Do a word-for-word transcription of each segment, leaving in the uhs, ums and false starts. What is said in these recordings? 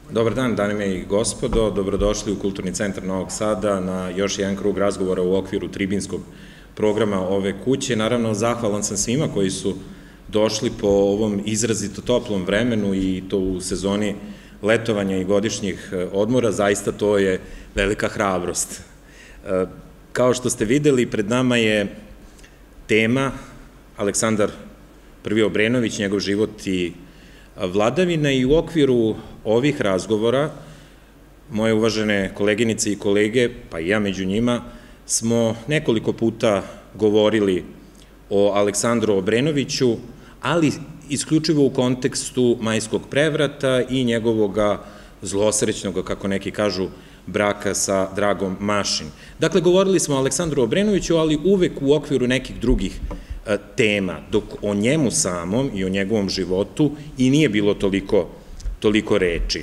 Dobar dan, dame i gospodo, dobrodošli u Kulturni centar Novog Sada na još jedan krug razgovora u okviru tribinskog programa ove kuće. Naravno, zahvalan sam svima koji su došli po ovom izrazito toplom vremenu i to u sezoni letovanja i godišnjih odmora, zaista to je velika hrabrost. Kao što ste videli, pred nama je tema Aleksandar Prvi Obrenović, njegov život i vladavina, i u okviru ovih razgovora moje uvažene koleginice i kolege, pa i ja među njima, smo nekoliko puta govorili o Aleksandru Obrenoviću, ali isključivo u kontekstu Majskog prevrata i njegovog zlosrećnog, kako neki kažu, braka sa Dragom Mašin. Dakle, govorili smo o Aleksandru Obrenoviću, ali uvek u okviru nekih drugih tema, dok o njemu samom i o njegovom životu i nije bilo toliko, toliko reči.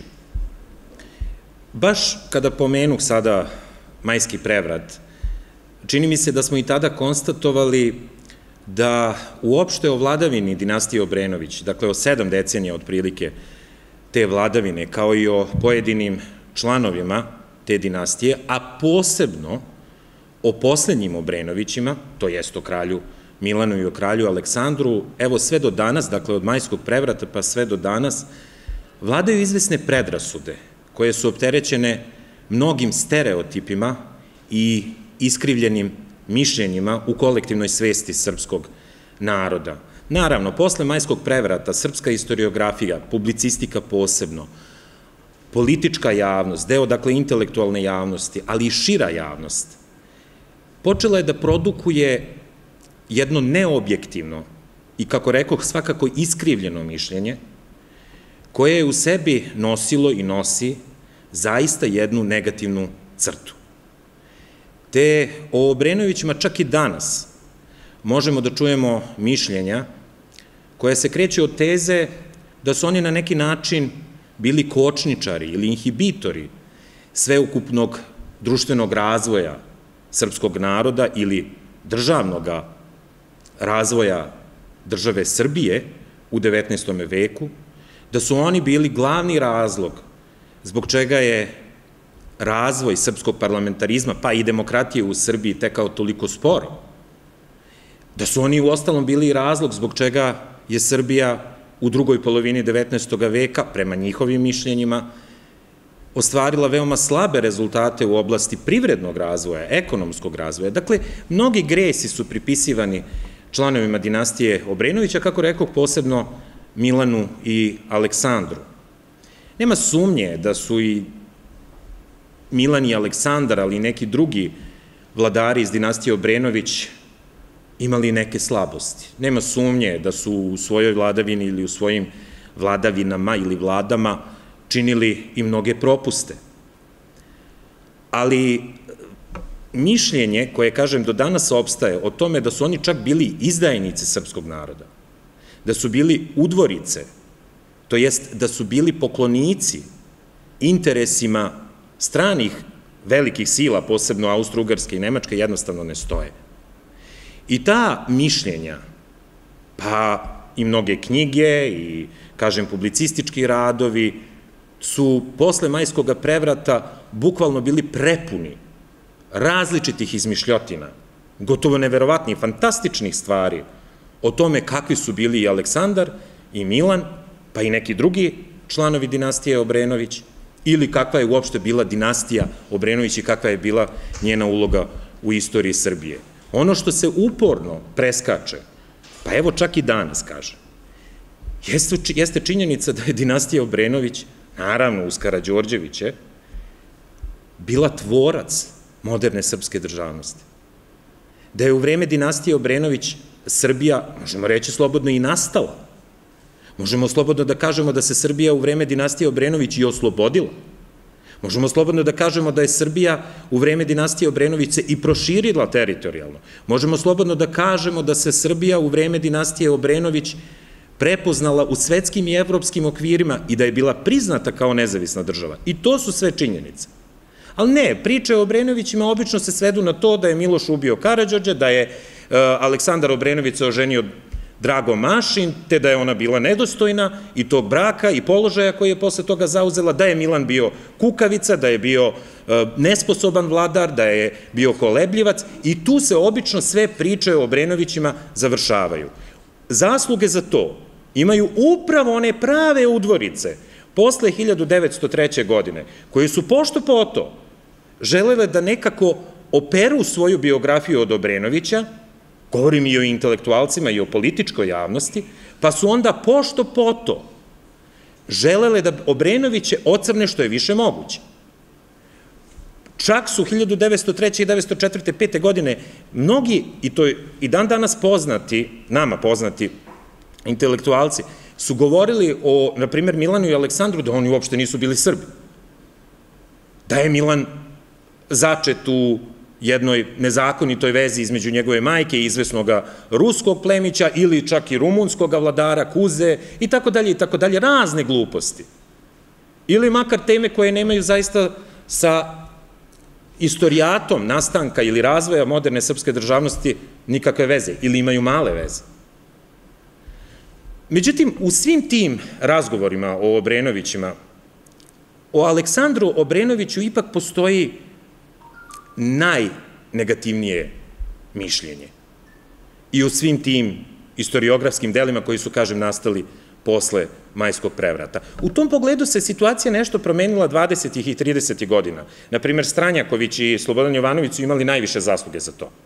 Baš kada pomenuh sada Majski prevrat, čini mi se da smo i tada konstatovali da uopšte o vladavini dinastije Obrenović, dakle o sedam decenija otprilike te vladavine, kao i o pojedinim članovima te dinastije, a posebno o poslednjim Obrenovićima, to jest o kralju Milanu i o kralju Aleksandru, evo sve do danas, dakle od Majskog prevrata pa sve do danas, vladaju izvesne predrasude koje su opterećene mnogim stereotipima i iskrivljenim mišljenjima u kolektivnoj svesti srpskog naroda. Naravno, posle Majskog prevrata, srpska historiografija, publicistika posebno, politička javnost, deo, dakle, intelektualne javnosti, ali i šira javnost, počela je da produkuje jedno neobjektivno i, kako rekoh, svakako iskrivljeno mišljenje, koje je u sebi nosilo i nosi zaista jednu negativnu crtu. Te o Obrenovićima čak i danas možemo da čujemo mišljenja koje se kreću od teze da su oni na neki način bili kočničari ili inhibitori sveukupnog društvenog razvoja srpskog naroda ili državnog razvoja države Srbije u devetnaestom veku, da su oni bili glavni razlog zbog čega je razvoj srpskog parlamentarizma, pa i demokratije u Srbiji tekao toliko sporo, da su oni u ostalom bili i razlog zbog čega je Srbija u drugoj polovini devetnaestog veka, prema njihovim mišljenjima, ostvarila veoma slabe rezultate u oblasti privrednog razvoja, ekonomskog razvoja. Dakle, mnogi gresi su pripisivani članovima dinastije Obrenovića, kako rekoh, posebno Milanu i Aleksandru. Nema sumnje da su i Milan i Aleksandar, ali i neki drugi vladari iz dinastije Obrenović imali neke slabosti. Nema sumnje da su u svojoj vladavini ili u svojim vladavinama ili vladama činili i mnoge propuste. Ali mišljenje koje, kažem, do danas opstaje o tome da su oni čak bili izdajnici srpskog naroda, da su bili udvorice, to jest da su bili poklonici interesima stranih velikih sila, posebno Austro-Ugarske i Nemačke, jednostavno ne stoje. I ta mišljenja, pa i mnoge knjige i, kažem, publicistički radovi, su posle Majskog prevrata bukvalno bili prepuni različitih izmišljotina, gotovo neverovatnih, fantastičnih stvari o tome kakvi su bili i Aleksandar i Milan, pa i neki drugi članovi dinastije Obrenović, ili kakva je uopšte bila dinastija Obrenović i kakva je bila njena uloga u istoriji Srbije. Ono što se uporno preskače, pa evo čak i danas, kaže, jeste činjenica da je dinastija Obrenović, naravno uz Karađorđeviće, bila tvorac moderne srpske državnosti. Da je u vreme dinastije Obrenović Srbija, možemo reći slobodno, i nastala. Možemo slobodno da kažemo da se Srbija u vreme dinastije Obrenović i oslobodila. Možemo slobodno da kažemo da je Srbija u vreme dinastije Obrenović se i proširila teritorijalno. Možemo slobodno da kažemo da se Srbija u vreme dinastije Obrenović prepoznala u svetskim i evropskim okvirima i da je bila priznata kao nezavisna država. I to su sve činjenice. Ali ne, priče o Obrenovićima obično se svedu na to da je Miloš ubio Karađorđa, da je Aleksandar Obrenović se oženio Drago Mašin, te da je ona bila nedostojna i tog braka i položaja koji je posle toga zauzela, da je Milan bio kukavica, da je bio nesposoban vladar, da je bio kolebljivac i tu se obično sve priče o Obrenovićima završavaju. Zasluge za to imaju upravo one prave udvorice posle hiljadu devetsto treće. godine, koje su pošto poto želele da nekako operu svoju biografiju od Obrenovića, govorim i o intelektualcima i o političkoj javnosti, pa su onda pošto poto želele da Obrenoviće ocrne što je više moguće. Čak su hiljadu devetsto treće. i devetsto četvrte. pete. godine mnogi, i to i dan danas poznati, nama poznati intelektualci, su govorili o, na primjer, Milanu i Aleksandru, da oni uopšte nisu bili Srbi. Da je Milan začet u jednoj nezakonitoj vezi između njegove majke i izvesnog ruskog plemića ili čak i rumunskog vladara, Kuze i tako dalje i tako dalje, razne gluposti. Ili makar teme koje nemaju zaista sa istorijatom nastanka ili razvoja moderne srpske državnosti nikakve veze ili imaju male veze. Međutim, u svim tim razgovorima o Obrenovićima, o Aleksandru Obrenoviću ipak postoji najnegativnije mišljenje. I u svim tim istoriografskim delima koji su, kažem, nastali posle Majskog prevrata. U tom pogledu se situacija nešto promenila dvadesetih i tridesetih godina. Naprimjer, Stranjaković i Slobodan Jovanović su imali najviše zasluge za to.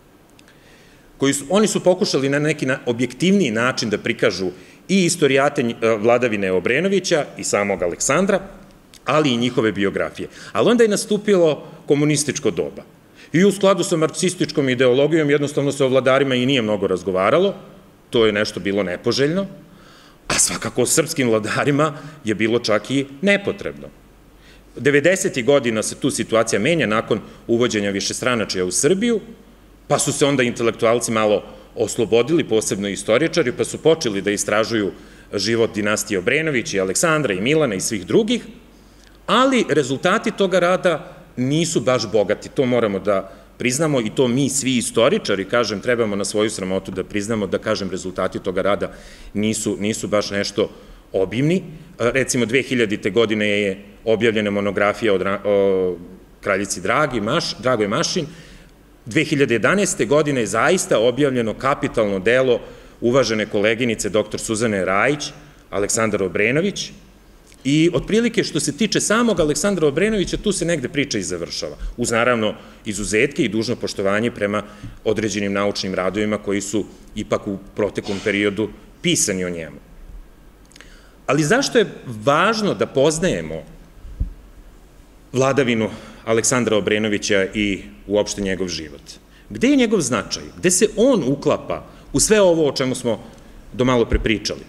Oni su pokušali na neki objektivniji način da prikažu i istorijate vladavine Obrenovića i samog Aleksandra, ali i njihove biografije. Ali onda je nastupilo komunističko doba. I u skladu sa marksističkom ideologijom jednostavno se o vladarima i nije mnogo razgovaralo, to je nešto bilo nepoželjno, a svakako o srpskim vladarima je bilo čak i nepotrebno. devedesetih godina se tu situacija menja nakon uvođenja višestranačja u Srbiju, pa su se onda intelektualci malo oslobodili, posebno istoričari, pa su počeli da istražuju život dinastije Obrenović i Aleksandra i Milana i svih drugih, ali rezultati toga rada nisu baš bogati, to moramo da priznamo i to mi svi istoričari, kažem, trebamo na svoju sramotu da priznamo, da kažem, rezultati toga rada nisu baš nešto obimni. Recimo, dve hiljadite. godine je objavljena monografija o kraljici Dragoj Mašin, dve hiljade jedanaeste. godine je zaista objavljeno kapitalno delo uvažene koleginice doktor Suzane Rajić, Aleksandar Obrenović, i otprilike što se tiče samog Aleksandra Obrenovića, tu se negde priča i završava. Uz naravno izuzetke i dužno poštovanje prema određenim naučnim radovima koji su ipak u proteklom periodu pisani o njemu. Ali zašto je važno da poznajemo vladavinu Aleksandra Obrenovića i uopšte njegov život? Gde je njegov značaj? Gde se on uklapa u sve ovo o čemu smo do malo prepričali?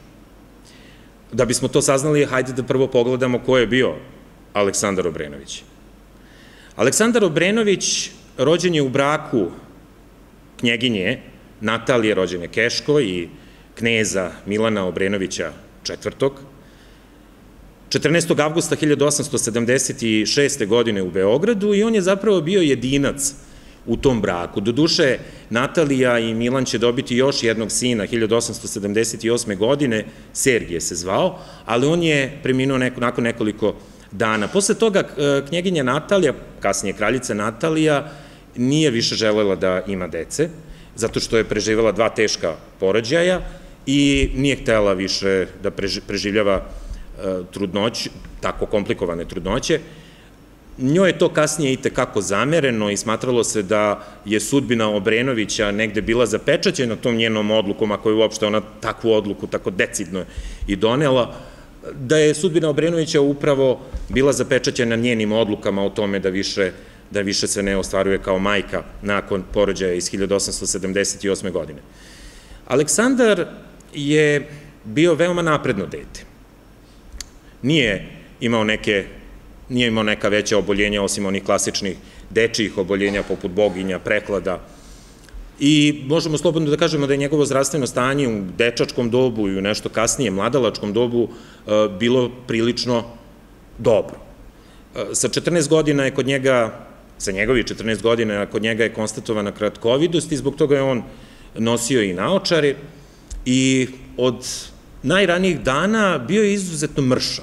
Da bismo to saznali, hajde da prvo pogledamo ko je bio Aleksandar Obrenović. Aleksandar Obrenović rođen je u braku knjeginje Natalije, rođene Keško, i kneza Milana Obrenovića četvrtog. četrnaestog avgusta hiljadu osamsto sedamdeset šeste. godine u Beogradu, i on je zapravo bio jedinac u tom braku. Doduše, Natalija i Milan će dobiti još jednog sina hiljadu osamsto sedamdeset osme. godine, Sergije se zvao, ali on je preminuo nakon nekoliko dana. Posle toga knjeginja Natalija, kasnije kraljica Natalija, nije više želela da ima dece, zato što je preživjela dva teška porođaja i nije htela više da preživljava trudnoću, tako komplikovane trudnoće. Njoj je to kasnije i tekako zamereno i smatralo se da je sudbina Obrenovića negde bila zapečaćena tom njenom odlukom, ako je uopšte ona takvu odluku tako decidno i donela, da je sudbina Obrenovića upravo bila zapečaćena njenim odlukama o tome da više da više se ne ostvaruje kao majka nakon porođaja iz hiljadu osamsto sedamdeset osme. godine. Aleksandar je bio veoma napredno dete. Nije imao neke nije imao neka veća oboljenja osim onih klasičnih dečijih oboljenja poput boginja, prehlada, i možemo slobodno da kažemo da je njegovo zdravstveno stanje u dečačkom dobu i u nešto kasnije mladalačkom dobu bilo prilično dobro. Sa četrnaest godina je kod njega, sa njegovih četrnaest godina kod njega je konstatovana kratkovidost i zbog toga je on nosio i naočare i od najranijih dana bio je izuzetno mršav.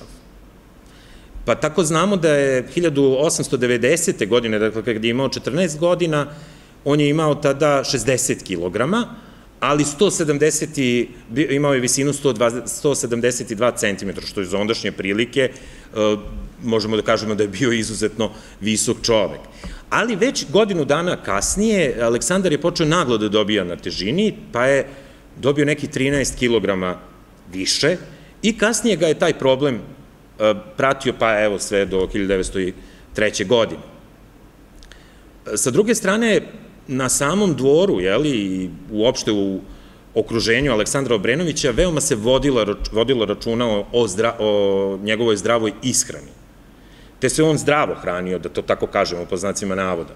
Pa tako znamo da je hiljadu osamsto devedesete. godine, dakle kada je imao četrnaest godina, on je imao tada šezdeset kilograma, ali imao je visinu sto sedamdeset dva centimetra, što je za ondašnje prilike, možemo da kažemo da je bio izuzetno visok čovek. Ali već godinu dana kasnije Aleksandar je počeo naglo da dobija na težini, pa je dobio neki trinaest kilograma više i kasnije ga je taj problem pratio pa evo sve do hiljadu devetsto treće. godine. Sa druge strane, na samom dvoru, i uopšte u okruženju Aleksandra Obrenovića, veoma se vodilo računa o njegovoj zdravoj ishrani. Te se on zdravo hranio, da to tako kažemo, po znacima navoda.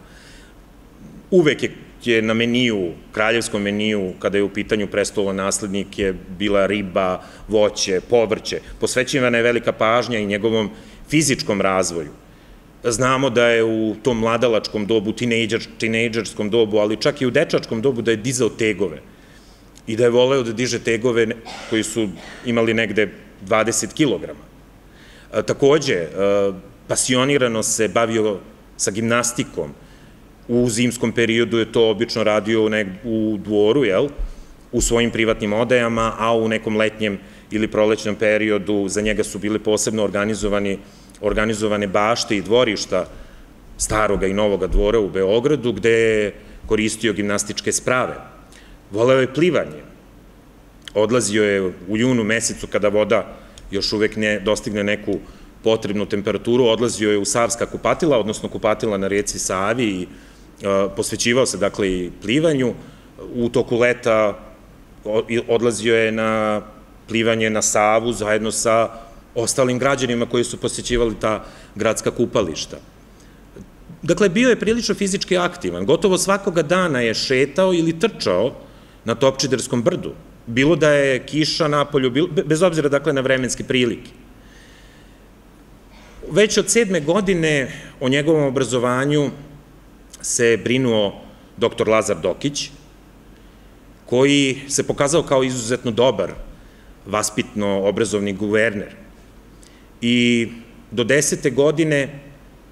Uvek je na meniju, kraljevskom meniju, kada je u pitanju prestolonaslednik, je bila riba, voće, povrće. Posvećivana je velika pažnja i njegovom fizičkom razvoju. Znamo da je u tom mladalačkom dobu, tinejdžerskom dobu, ali čak i u dečačkom dobu da je dizao tegove i da je voleo da diže tegove koji su imali negde dvadeset kilograma. Takođe, pasionirano se bavio sa gimnastikom. U zimskom periodu je to obično radio u dvoru, u svojim privatnim odajama, a u nekom letnjem ili prolećnom periodu za njega su bili posebno organizovane bašte i dvorišta staroga i novoga dvora u Beogradu, gde je koristio gimnastičke sprave. Voleo je plivanje. Odlazio je u junu mesecu kada voda još uvek ne dostigne neku potrebnu temperaturu, odlazio je u savska kupatila, odnosno kupatila na reci Savi i posvećivao se, dakle, i plivanju. U toku leta odlazio je na plivanje na Savu zajedno sa ostalim građanima koji su posjećivali ta gradska kupališta. Dakle, bio je prilično fizički aktivan. Gotovo svakoga dana je šetao ili trčao na Topčiderskom brdu. Bilo da je kiša napolju, bez obzira, dakle, na vremenske prilike. Već od sedme godine o njegovom obrazovanju se brinuo doktor Lazar Dokić, koji se pokazao kao izuzetno dobar vaspitno-obrazovni guverner. I do desete godine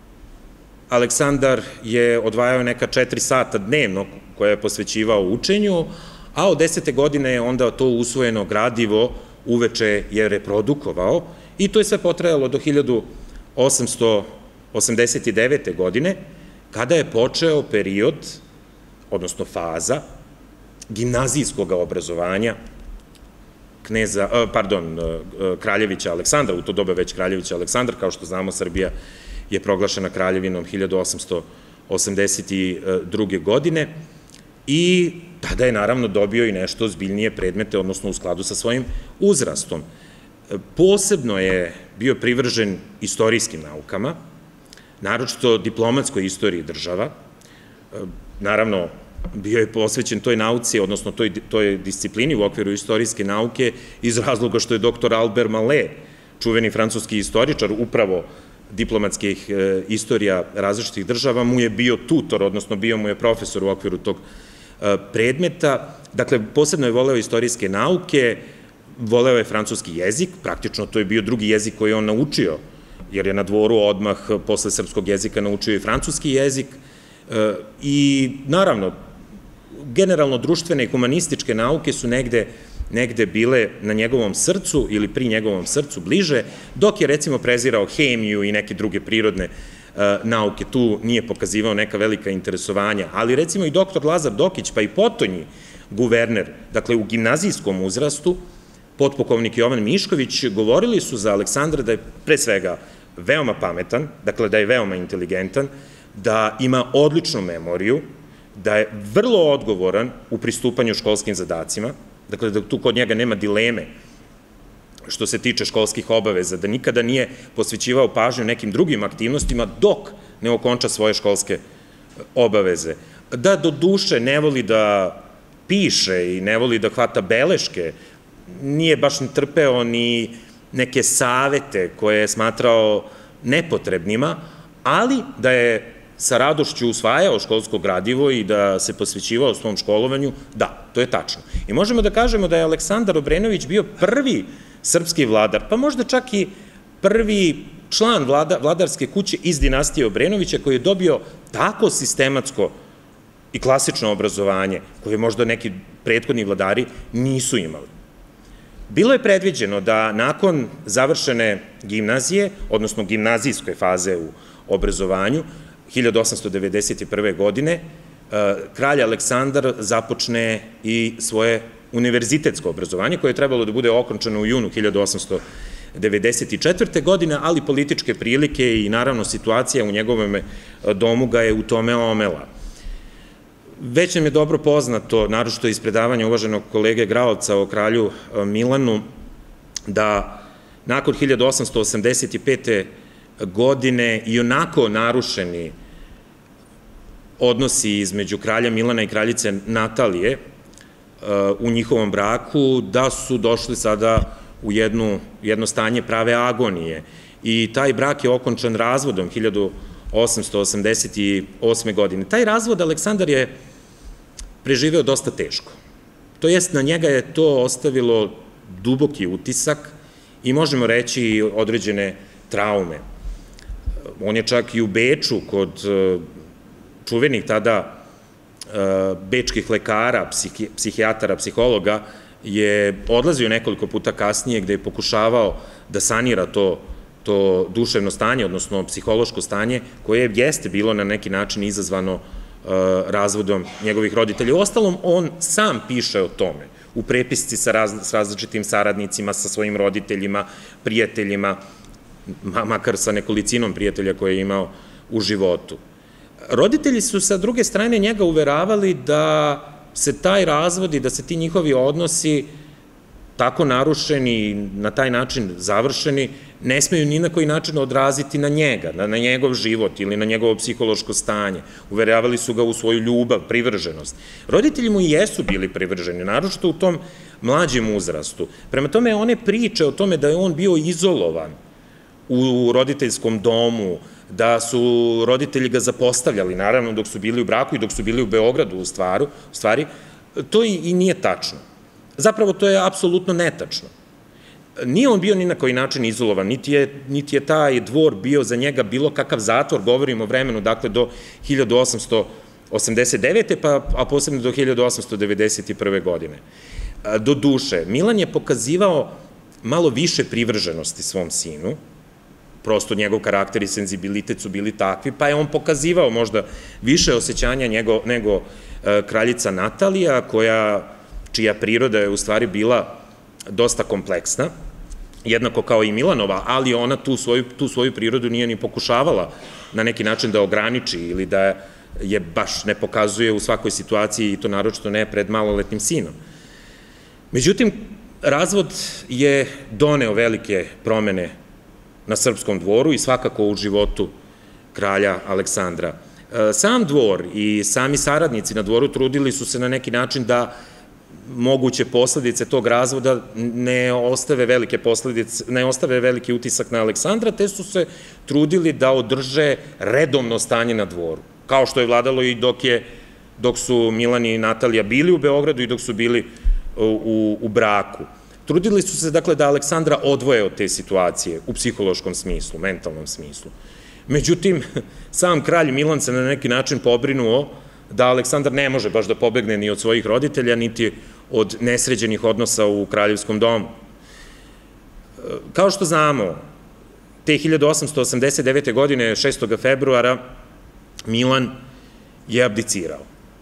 Aleksandar je odvajao neka četiri sata dnevno koje je posvećivao učenju, a od desete godine je onda to usvojeno gradivo uveče je reprodukovao i to je sve potrajalo do hiljadu osamsto osamdeset devete. godine, kada je počeo period, odnosno faza, gimnazijskog obrazovanja kneza, pardon, kraljevića Aleksandra, u to doba već kraljevića Aleksandra, kao što znamo, Srbija je proglašena kraljevinom hiljadu osamsto osamdeset druge. godine i tada je naravno dobio i nešto ozbiljnije predmete, odnosno u skladu sa svojim uzrastom. Posebno je bio privržen istorijskim naukama, naročito diplomatskoj istoriji država. Naravno, bio je posvećen toj nauci, odnosno toj disciplini u okviru istorijske nauke iz razloga što je doktor Albert Mallet, čuveni francuski istoričar, upravo diplomatskih istorija različitih država, mu je bio tutor, odnosno bio mu je profesor u okviru tog predmeta. Dakle, posebno je voleo istorijske nauke, voleo je francuski jezik, praktično to je bio drugi jezik koji je on naučio, jer je na dvoru odmah posle srpskog jezika naučio i francuski jezik i naravno, generalno društvene i humanističke nauke su negde negde bile na njegovom srcu ili pri njegovom srcu bliže, dok je recimo prezirao hemiju i neke druge prirodne nauke, tu nije pokazivao neka velika interesovanja, ali recimo i doktor Lazar Dokić, pa i potonji guverner, dakle u gimnazijskom uzrastu, potpukovnik Jovan Mišković, govorili su za Aleksandra da je pre svega veoma pametan, dakle da je veoma inteligentan, da ima odličnu memoriju, da je vrlo odgovoran u pristupanju školskim zadacima, dakle da tu kod njega nema dileme što se tiče školskih obaveza, da nikada nije posvećivao pažnju nekim drugim aktivnostima dok ne okonča svoje školske obaveze. Da do duše ne voli da piše i ne voli da hvata beleške, nije baš ni trpeo ni neke savete koje je smatrao nepotrebnima, ali da je sa radošću usvajao školsko gradivo i da se posvećivao svom školovanju, da, to je tačno. I možemo da kažemo da je Aleksandar Obrenović bio prvi srpski vladar, pa možda čak i prvi član vladarske kuće iz dinastije Obrenovića koji je dobio tako sistematsko i klasično obrazovanje koje možda neki prethodni vladari nisu imali. Bilo je predviđeno da nakon završene gimnazije, odnosno gimnazijske faze u obrazovanju, hiljadu osamsto devedeset prve. godine, kralj Aleksandar započne i svoje univerzitetsko obrazovanje, koje je trebalo da bude okončano u junu hiljadu osamsto devedeset četvrte. godine, ali političke prilike i naravno situacija u njegovom domu ga je u tome omela. Već nam je dobro poznato, naročito iz predavanja uvaženog kolege Graovca o kralju Milanu, da nakon hiljadu osamsto osamdeset pete. godine i onako narušeni odnosi između kralja Milana i kraljice Natalije u njihovom braku, da su došli sada u jedno stanje prave agonije. I taj brak je okončan razvodom hiljadu osamsto osamdeset osme. godine. Taj razvod Aleksandar je preživeo dosta teško. To jest, na njega je to ostavilo duboki utisak i možemo reći i određene traume. On je čak i u Beču kod čuvenih tada bečkih lekara, psihijatara, psihologa, je odlazio nekoliko puta kasnije gde je pokušavao da sanira to to duševno stanje, odnosno psihološko stanje, koje jeste bilo na neki način izazvano razvodom njegovih roditelja. U ostalom, on sam piše o tome, u prepisci sa različitim saradnicima, sa svojim roditeljima, prijateljima, makar sa nekolicinom prijatelja koje je imao u životu. Roditelji su sa druge strane njega uveravali da se taj razvod i da se ti njihovi odnosi tako narušeni, na taj način završeni, ne smeju ni na koji način odraziti na njega, na njegov život ili na njegovo psihološko stanje. Uveravali su ga u svoju ljubav, privrženost. Roditelji mu i jesu bili privrženi, naročito u tom mlađem uzrastu. Prema tome, one priče o tome da je on bio izolovan u roditeljskom domu, da su roditelji ga zapostavljali, naravno, dok su bili u braku i dok su bili u Beogradu, u stvari, to i nije tačno. Zapravo, to je apsolutno netačno. Nije on bio ni na koji način izolovan, niti je taj dvor bio za njega bilo kakav zatvor, govorimo o vremenu, dakle, do hiljadu osamsto osamdeset devete. a posebno do hiljadu osamsto devedeset prve. godine. Do duše, Milan je pokazivao malo više privrženosti svom sinu, prosto njegov karakter i senzibilitet su bili takvi, pa je on pokazivao možda više osjećanja nego kraljica Natalija, koja, čija priroda je u stvari bila dosta kompleksna, jednako kao i Milanova, ali ona tu svoju prirodu nije ni pokušavala na neki način da ograniči ili da je baš ne pokazuje u svakoj situaciji i to naročito ne pred maloletnim sinom. Međutim, razvod je doneo velike promene na srpskom dvoru i svakako u životu kralja Aleksandra. Sam dvor i sami saradnici na dvoru trudili su se na neki način da moguće posledice tog razvoda ne ostave velike posledice, ne ostave veliki utisak na Aleksandra, te su se trudili da održe redovno stanje na dvoru, kao što je vladalo i dok su Milan i Natalija bili u Beogradu i dok su bili u braku. Trudili su se, dakle, da Aleksandra odvoje od te situacije u psihološkom smislu, mentalnom smislu. Međutim, sam kralj Milan se na neki način pobrinuo da Aleksandar ne može baš da pobegne ni od svojih roditelja, niti od nesređenih odnosa u kraljevskom domu. Kao što znamo, te hiljadu osamsto osamdeset devete. godine, šestog februara, Milan je abdicirao.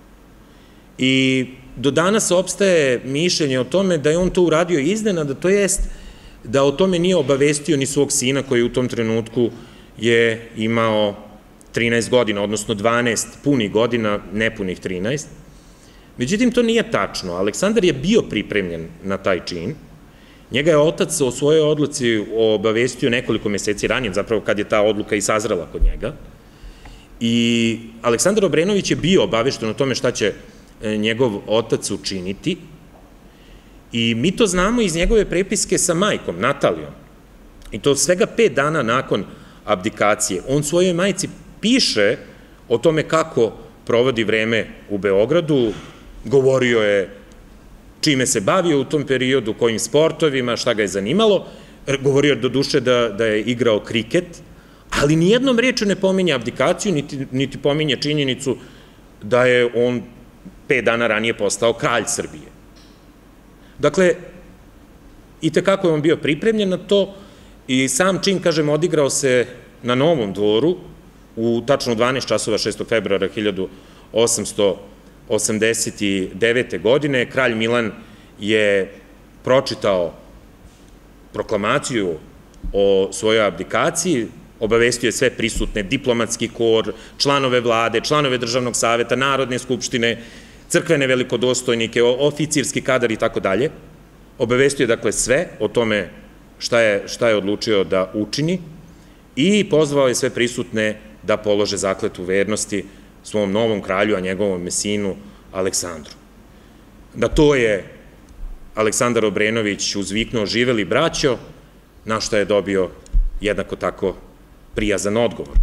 I do danas opstaje mišljenje o tome da je on to uradio iznenada, to jest da o tome nije obavestio ni svog sina koji u tom trenutku je imao trinaest godina, odnosno dvanaest punih godina, nepunih trinaest. Međutim, to nije tačno. Aleksandar je bio pripremljen na taj čin. Njega je otac o svojoj odluci obavestio nekoliko meseci ranije, zapravo kad je ta odluka i sazrela kod njega. I Aleksandar Obrenović je bio obavešten o tome šta će njegov otac učiniti. I mi to znamo iz njegove prepiske sa majkom, Natalijom. I to svega pet dana nakon abdikacije. On svojoj majci piše o tome kako provodi vreme u Beogradu, govorio je čime se bavio u tom periodu, kojim sportovima, šta ga je zanimalo, govorio je do duše da je igrao kriket, ali nijednom rečju ne pominje abdikaciju, niti pominje činjenicu da je on pet dana ranije postao kralj Srbije. Dakle, i tekako je on bio pripremljen na to i sam čin, kažem, odigrao se na Novom dvoru u tačno dvanaest časova šestog februara hiljadu osamsto osamdeset devete. godine. Kralj Milan je pročitao proklamaciju o svojoj abdikaciji, obavestio je sve prisutne, diplomatski kor, članove vlade, članove državnog saveta, Narodne skupštine, crkvene velikodostojnike, oficirski kadar i tako dalje. Obavestio je dakle sve o tome šta je odlučio da učini i pozvao je sve prisutne da polože zakletvu vernosti svom novom kralju, a njegovom sinu Aleksandru. Na to je Aleksandar Obrenović uzviknuo živeli braćo, na što je dobio jednako tako prijazan odgovor.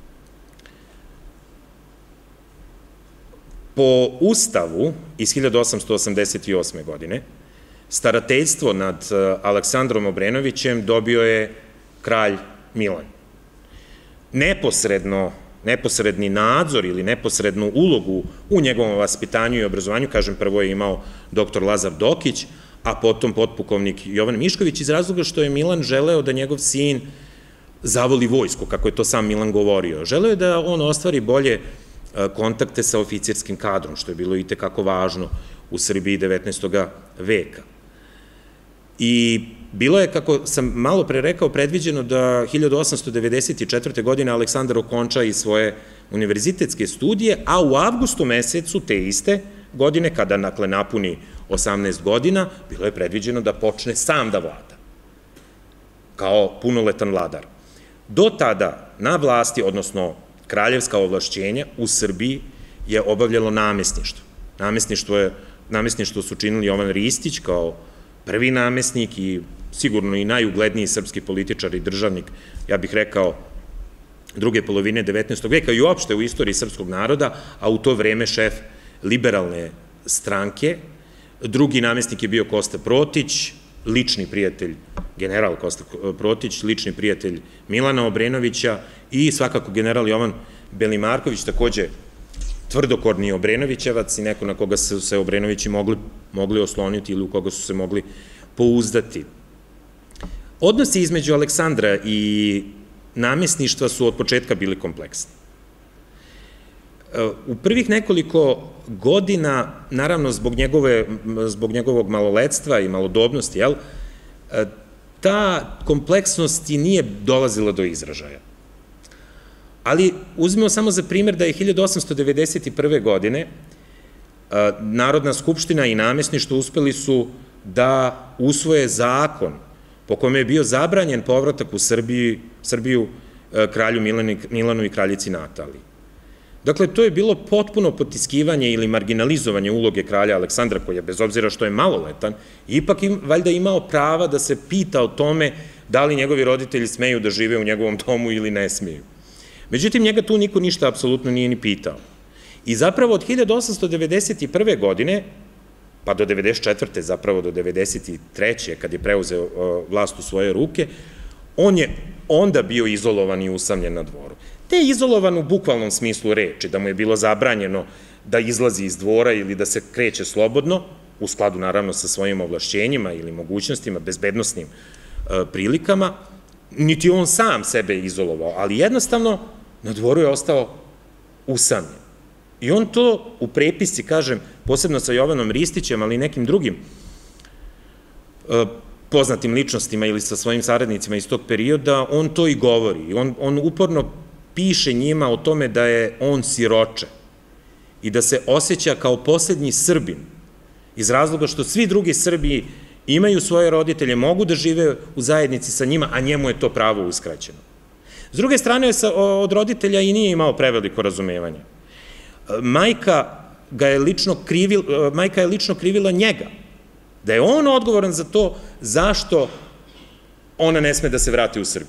Po Ustavu iz hiljadu osamsto osamdeset osme. godine starateljstvo nad Aleksandrom Obrenovićem dobio je kralj Milan. Neposredno, neposredni nadzor ili neposrednu ulogu u njegovom vaspitanju i obrazovanju, kažem, prvo je imao doktor Lazar Dokić, a potom potpukovnik Jovan Mišković, iz razloga što je Milan želeo da njegov sin zavoli vojsku, kako je to sam Milan govorio. Želeo je da on ostvari bolje kontakte sa oficirskim kadrom, što je bilo i tekako važno u Srbiji devetnaestog veka. I bilo je, kako sam malo pre rekao, predviđeno da hiljadu osamsto devedeset četvrte. godine Aleksandar okonča i svoje univerzitetske studije, a u avgustu mesecu te iste godine, kada nakle napuni osamnaest godina, bilo je predviđeno da počne sam da vlada, kao punoletan vladar. Do tada na vlasti, odnosno kraljevska ovlašćenja u Srbiji je obavljalo namestništvo. Namestništvo su činili Jovan Ristić kao prvi namestnik i sigurno i najugledniji srpski političar i državnik, ja bih rekao, druge polovine devetnaestog. veka i uopšte u istoriji srpskog naroda, a u to vreme šef liberalne stranke. Drugi namestnik je bio Kosta Protić, lični prijatelj, general Kosta Protić, lični prijatelj Milana Obrenovića i svakako general Jovan Belimarković, takođe tvrdokorni Obrenovićevac i neko na koga su se Obrenovići mogli osloniti ili u koga su se mogli pouzdati. Odnosi između Aleksandra i namestništva su od početka bili kompleksni. U prvih nekoliko godina, naravno zbog njegovog maloletstva i malodobnosti, ta kompleksnost i nije dolazila do izražaja. Ali uzmemo samo za primjer da je hiljadu osamsto devedeset prve. godine Narodna skupština i namestništvo uspeli su da usvoje zakon po kome je bio zabranjen povratak u Srbiju kralju Milanu i kraljici Nataliji. Dakle, to je bilo potpuno potiskivanje ili marginalizovanje uloge kralja Aleksandra, koji je, bez obzira što je maloletan, ipak valjda imao prava da se pita o tome da li njegovi roditelji smeju da žive u njegovom domu ili ne smeju. Međutim, njega tu niko ništa apsolutno nije ni pitao. I zapravo od hiljadu osamsto devedeset prve. godine, pa do devedeset četvrte. zapravo do devedeset treće. kad je preuzeo vlast u svoje ruke, on je onda bio izolovan i usamljen na dvoru. Te izolovan u bukvalnom smislu reči, da mu je bilo zabranjeno da izlazi iz dvora ili da se kreće slobodno, u skladu naravno sa svojim ovlašćenjima ili mogućnostima, bezbednosnim prilikama, niti on sam sebe izolovao, ali jednostavno na dvoru je ostao usamljen. I on to u prepisci, kažem, posebno sa Jovanom Ristićem, ali i nekim drugim poznatim ličnostima ili sa svojim saradnicima iz tog perioda, on to i govori. On uporno piše njima o tome da je on siroče i da se osjeća kao poslednji Srbin, iz razloga što svi drugi Srbi imaju svoje roditelje, mogu da žive u zajednici sa njima, a njemu je to pravo uskraćeno. S druge strane, od roditelja i nije imao preveliko razumevanje. Majka ga je lično krivila, majka je lično krivila njega, da je on odgovoran za to zašto ona ne sme da se vrati u Srbiju.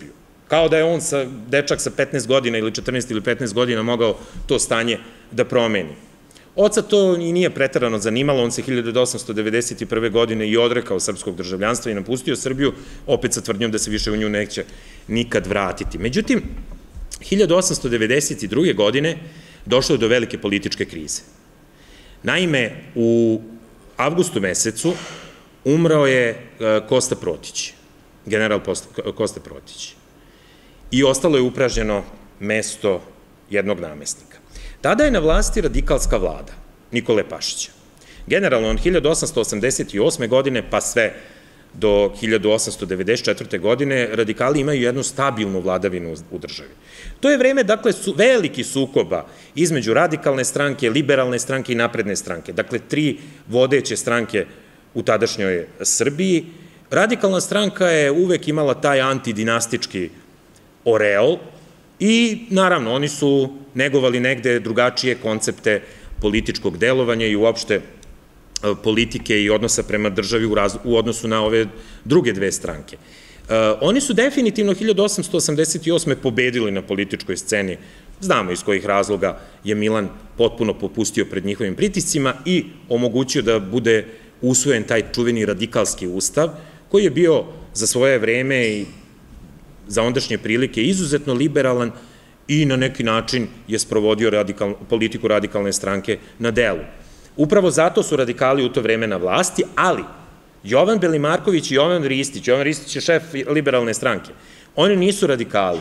Kao da je on, dečak sa petnaest godina ili četrnaest ili petnaest godina, mogao to stanje da promeni. Oca to i nije preterano zanimalo, on se hiljadu osamsto devedeset prve. godine i odrekao srpskog državljanstva i napustio Srbiju, opet sa tvrdnjom da se više u nju neće nikad vratiti. Međutim, hiljadu osamsto devedeset druge. godine došlo je do velike političke krize. Naime, u avgustu mesecu umrao je Kosta Protić, general Kosta Protić, i ostalo je upražnjeno mesto jednog namestnika. Tada je na vlasti radikalska vlada Nikole Pašića. Generalno, od hiljadu osamsto osamdeset osme. godine pa sve do hiljadu osamsto devedeset četvrte. godine radikali imaju jednu stabilnu vladavinu u državi. To je vreme, dakle, veliki sukoba između radikalne stranke, liberalne stranke i napredne stranke. Dakle, tri vodeće stranke u tadašnjoj Srbiji. Radikalna stranka je uvek imala taj antidinastički oreol i, naravno, oni su negovali negde drugačije koncepte političkog delovanja i uopšte politike i odnosa prema državi u odnosu na ove druge dve stranke. Oni su definitivno hiljadu osamsto osamdeset osme. pobedili na političkoj sceni. Znamo iz kojih razloga je Milan potpuno popustio pred njihovim pritiscima i omogućio da bude usvojen taj čuveni radikalski ustav, koji je bio za svoje vreme i za ondašnje prilike izuzetno liberalan i na neki način je sprovodio politiku radikalne stranke na delu. Upravo zato su radikali u to vreme na vlasti, ali Jovan Belimarković i Jovan Ristić, Jovan Ristić je šef liberalne stranke, oni nisu radikali.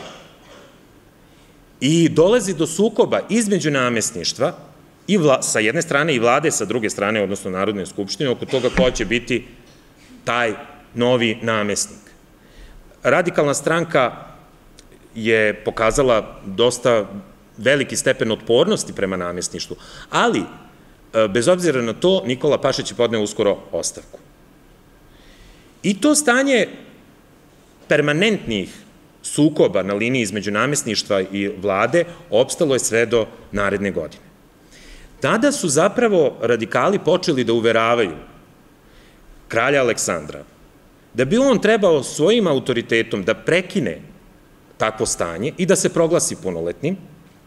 I dolazi do sukoba između namestništva, sa jedne strane i vlade, sa druge strane, odnosno Narodne skupštine, oko toga ko će biti taj novi namestnik. Radikalna stranka je pokazala dosta veliki stepen otpornosti prema namestništvu, ali bez obzira na to, Nikola Pašić je podneo uskoro ostavku. I to stanje permanentnih sukoba na liniji između namestništva i vlade opstalo je sve do naredne godine. Tada su zapravo radikali počeli da uveravaju kralja Aleksandra da bi on trebao svojim autoritetom da prekine takvo stanje i da se proglasi punoletnim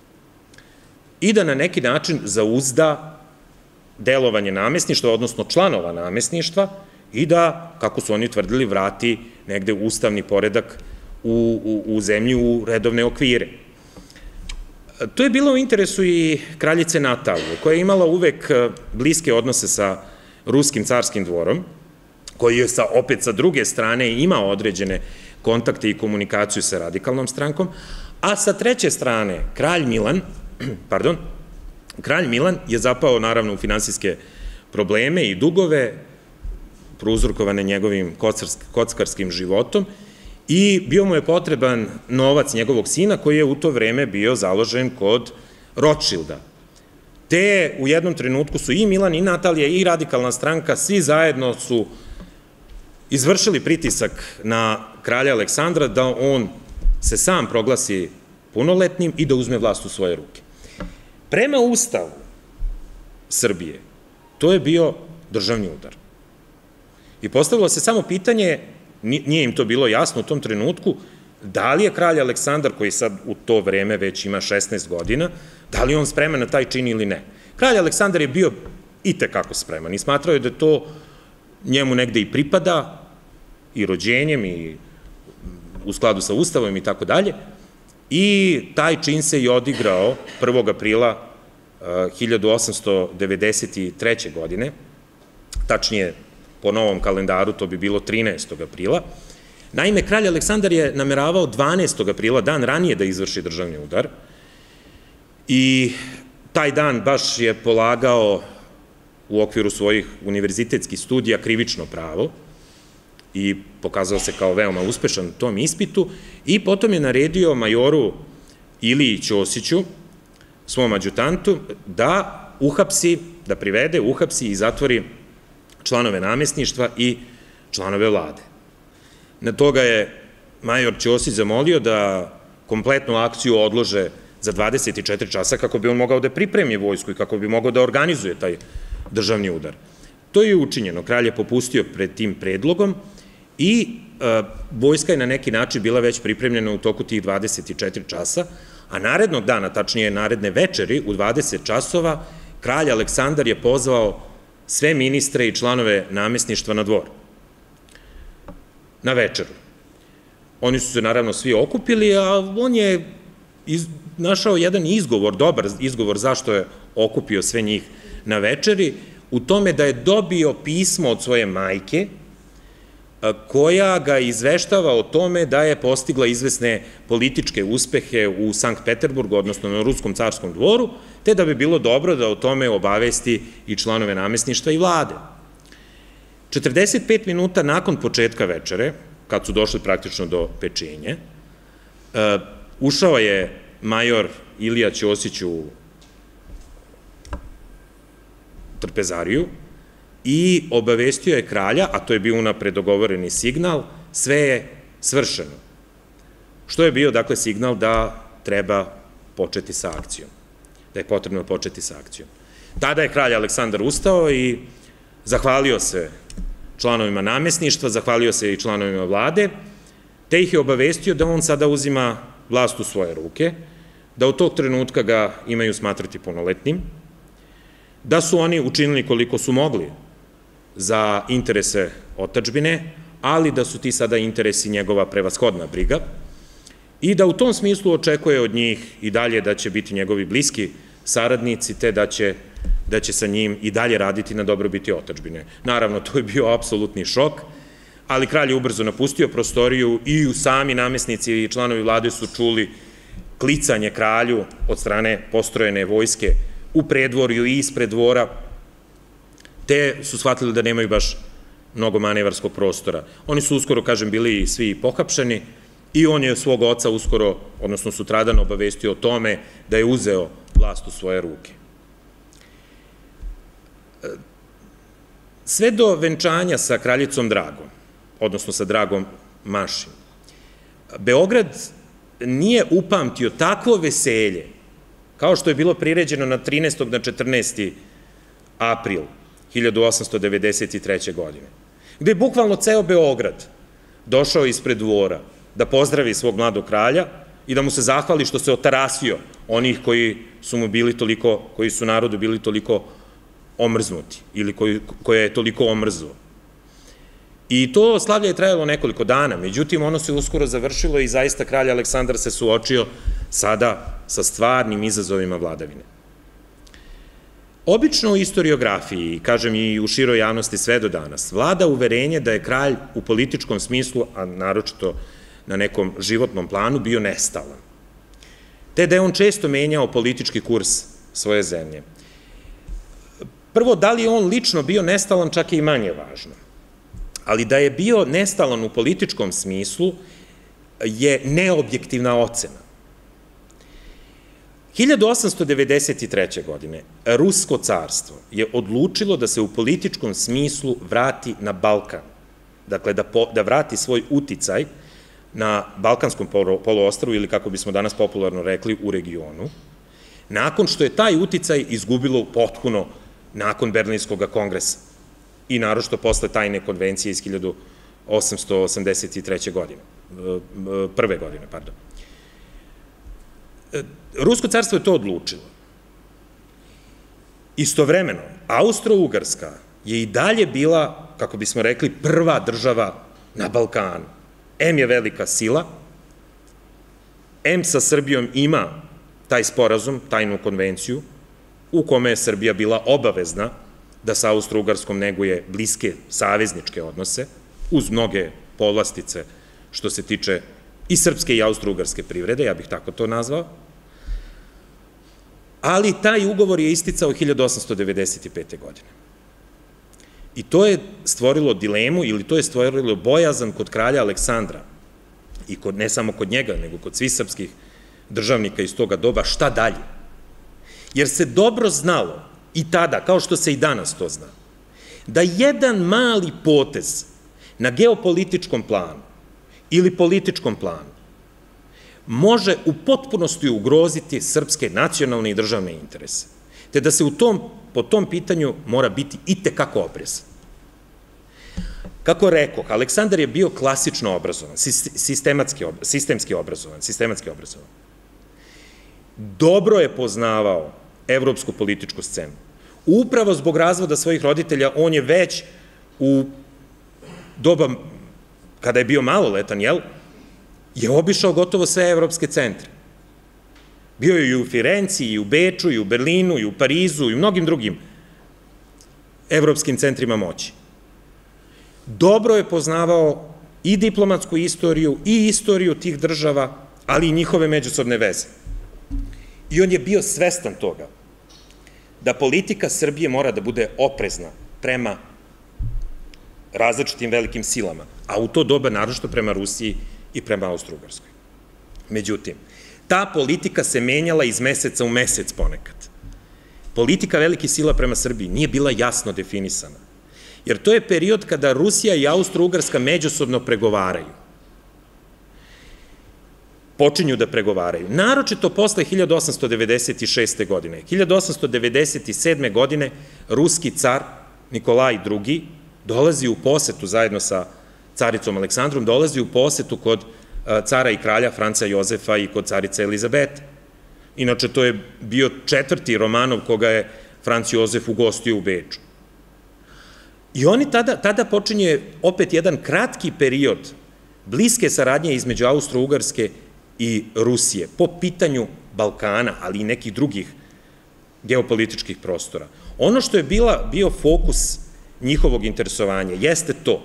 i da na neki način zauzda delovanje namestništva, odnosno članova namestništva i da, kako su oni tvrdili, vrati negde ustavni poredak u zemlju u redovne okvire. To je bilo u interesu i kraljice Natalije, koja je imala uvek bliske odnose sa ruskim carskim dvorom, koji je opet sa druge strane imao određene kontakte i komunikaciju sa radikalnom strankom, a sa treće strane kralj Milan, pardon, kralj Milan je zapao naravno u finansijske probleme i dugove prouzrokovane njegovim kockarskim životom i bio mu je potreban novac njegovog sina koji je u to vreme bio založen kod Rothschilda. Te u jednom trenutku su i Milan i Natalija i radikalna stranka svi zajedno su izvršili pritisak na kralja Aleksandra da on se sam proglasi punoletnim i da uzme vlast u svoje ruke. Prema Ustavu Srbije, to je bio državni udar. I postavilo se samo pitanje, nije im to bilo jasno u tom trenutku, da li je kralj Aleksandar, koji sad u to vreme već ima šesnaest godina, da li je on spreman na taj čin ili ne. Kralj Aleksandar je bio i tekako spreman i smatrao je da to njemu negde i pripada, i rođenjem, i u skladu sa Ustavom i tako dalje, i taj čin se i odigrao prvog aprila hiljadu osamsto devedeset treće. godine, tačnije po novom kalendaru to bi bilo trinaestog aprila. Naime, kralj Aleksandar je nameravao dvanaestog aprila, dan ranije, da izvrši državni udar i taj dan baš je polagao u okviru svojih univerzitetskih studija krivično pravo i pokazao se kao veoma uspešan u tom ispitu i potom je naredio majoru Iliji Ćosiću, svom adjutantu, da uhapsi, da privede, uhapsi i zatvori članove namestništva i članove vlade. Na toga je major Ćosić zamolio da kompletnu akciju odlože za dvadeset četiri časa kako bi on mogao da pripremi vojsku i kako bi mogao da organizuje taj državni udar. To je učinjeno. Kralj je popustio pred tim predlogom i vojska je na neki način bila već pripremljena u toku tih dvadeset četiri časa, a narednog dana, tačnije naredne večeri, u dvadeset časova, kralj Aleksandar je pozvao sve ministre i članove namestništva na dvor, na večeru. Oni su se naravno svi okupili, a on je našao jedan izgovor, dobar izgovor zašto je okupio sve njih na večeri, u tome da je dobio pismo od svoje majke, koja ga izveštava o tome da je postigla izvesne političke uspehe u Sankt Peterburgu, odnosno na Ruskom carskom dvoru, te da bi bilo dobro da o tome obavesti i članove namestništva i vlade. četrdeset pet minuta nakon početka večere, kad su došli praktično do pečenja, ušao je major Ilija Ćosić u trpezariju i obavestio je kralja, a to je bio unapred dogovoreni signal, sve je svršeno. Što je bio, dakle, signal da treba početi sa akcijom, da je potrebno početi sa akcijom. Tada je kralj Aleksandar ustao i zahvalio se članovima namestništva, zahvalio se i članovima vlade, te ih je obavestio da on sada uzima vlast u svoje ruke, da od tog trenutka ga imaju smatrati punoletnim, da su oni učinili koliko su mogli za interese otadžbine, ali da su ti sada interesi njegova prevashodna briga i da u tom smislu očekuje od njih i dalje da će biti njegovi bliski saradnici, te da će, da će sa njim i dalje raditi na dobrobiti otadžbine. Naravno, to je bio apsolutni šok, ali kralj je ubrzo napustio prostoriju i sami namestnici i članovi vlade su čuli klicanje kralju od strane postrojene vojske u predvorju i ispred dvora, te su shvatili da nemaju baš mnogo manevarskog prostora. Oni su uskoro, kažem, bili svi pohapšeni i on je svog oca uskoro, odnosno sutradan, obavestio o tome da je uzeo vlast u svoje ruke. Sve do venčanja sa kraljicom Dragom, odnosno sa Dragom Mašin, Beograd nije upamtio takvo veselje kao što je bilo priređeno na trinaestog na četrnaesti april hiljadu osamsto devedeset treće. godine, gde je bukvalno ceo Beograd došao ispred dvora da pozdravi svog mladog kralja i da mu se zahvali što se otarasio onih koji su mu bili toliko, koji su narodu bili toliko omrznuti ili koje je toliko omrzuo. I to slavlje je trajalo nekoliko dana, međutim ono se uskoro završilo i zaista kralj Aleksandar se suočio sada sa stvarnim izazovima vladavine. Obično u istoriografiji, kažem i u široj javnosti sve do danas, vlada uverenje da je kralj u političkom smislu, a naročito na nekom životnom planu, bio nestalan. Te da je on često menjao politički kurs svoje zemlje. Prvo, da li je on lično bio nestalan, čak je i manje važno. Ali da je bio nestalan u političkom smislu je neobjektivna ocena. hiljadu osamsto devedeset treće. godine Rusko carstvo je odlučilo da se u političkom smislu vrati na Balkan, dakle da vrati svoj uticaj na Balkanskom poluostrvu ili, kako bismo danas popularno rekli, u regionu, nakon što je taj uticaj izgubilo potpuno nakon Berlinskog kongresa i naročito posle tajne konvencije iz hiljadu osamsto osamdeset treće. godine, prve godine, pardon. Rusko carstvo je to odlučilo. Istovremeno, Austro-Ugarska je i dalje bila, kako bismo rekli, prva država na Balkanu. Em je velika sila, em sa Srbijom ima taj sporazum, tajnu konvenciju, u kome je Srbija bila obavezna da sa Austro-Ugarskom neguje bliske savezničke odnose, uz mnoge povlastice što se tiče i srpske i austro-ugarske privrede, ja bih tako to nazvao, ali taj ugovor je isticao hiljadu osamsto devedeset pete. godine. I to je stvorilo dilemu ili to je stvorilo bojazan kod kralja Aleksandra i ne samo kod njega, nego kod svih srpskih državnika iz toga doba, šta dalje? Jer se dobro znalo i tada, kao što se i danas to zna, da jedan mali potez na geopolitičkom planu ili političkom planu može u potpunosti ugroziti srpske nacionalne i državne interese, te da se u tom, po tom pitanju mora biti itekako oprezan. Kako rekoh, Aleksandar je bio klasično obrazovan, sistemski obrazovan, sistematski obrazovan. Dobro je poznavao evropsku političku scenu. Upravo zbog razvoda svojih roditelja, on je već u doba, kada je bio maloletan, jel, je obišao gotovo sve evropske centre. Bio je i u Firenci, i u Beču, i u Berlinu, i u Parizu, i u mnogim drugim evropskim centrima moći. Dobro je poznavao i diplomatsku istoriju, i istoriju tih država, ali i njihove međusobne veze. I on je bio svestan toga da politika Srbije mora da bude oprezna prema različitim velikim silama, a u to doba naročito prema Rusiji i prema Austro-Ugarskoj. Međutim, ta politika se menjala iz meseca u mesec ponekad. Politika velikih sila prema Srbiji nije bila jasno definisana, jer to je period kada Rusija i Austro-Ugarska međusobno pregovaraju. Počinju da pregovaraju. Naročito posle hiljadu osamsto devedeset šeste. godine. hiljadu osamsto devedeset sedme. godine ruski car Nikolaj drugi dolazi u posetu zajedno sa caricom Aleksandrom, dolazi u posetu kod cara i kralja Franca Jozefa i kod carice Elizabete. Inače, to je bio četvrti Romanov koga je Franc Jozef ugostio u Beču. I oni tada, tada počinje opet jedan kratki period bliske saradnje između Austro-Ugarske i Rusije po pitanju Balkana, ali i nekih drugih geopolitičkih prostora. Ono što je bila, bio fokus njihovog interesovanja jeste to